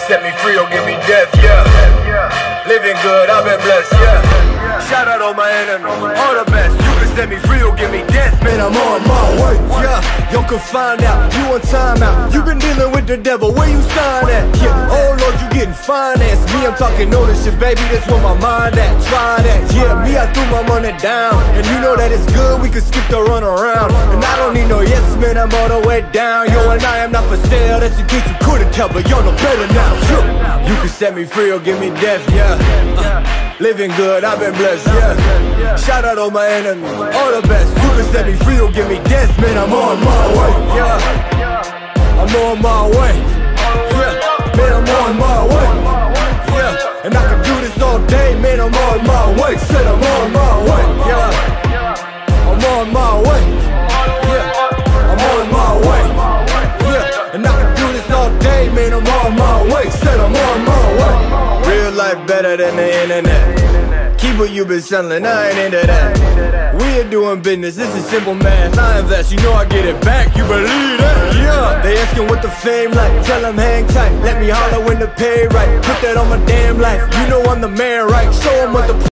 set me free or give me death, yeah. Living good, I've been blessed, yeah. Shout out all my enemies, all the best. You can set me free or give me death, man, I'm on my way, yeah. Y'all can find out, you on timeout. You been dealing with the devil, where you sign at? Yeah, oh Lord, you getting financed. Me, I'm talking ownership, baby, that's where my mind at. Try that, yeah, me, I threw my money down. And you know that it's good, we can skip the run around. And I don't need no yes, man, I'm all the way down. Yo, and I am not for sale, that's in case you couldn't tell, but y'all know better now. You can set me free or give me death, yeah. Living good, I've been blessed, yeah. Shout out all my enemies, all the best. You can set me free or give me death, man, I'm on my way, yeah. I'm on my way, yeah. Man, I'm on my way, yeah. And I can do this all day, man, I'm on my way. Said I'm on my way, yeah. I'm on my way, yeah. I'm on my way, yeah. And I can do this all day, man, I'm on my way. Said I'm on my way. Real life better than the internet. Keep what you been selling, I ain't into that. We are doing business, this is simple math. I invest, you know I get it back, you believe that? Yeah. They asking what the fame like, tell them hang tight. Let me holler when the pay right, put that on my damn life. You know I'm the man, right? Show them what the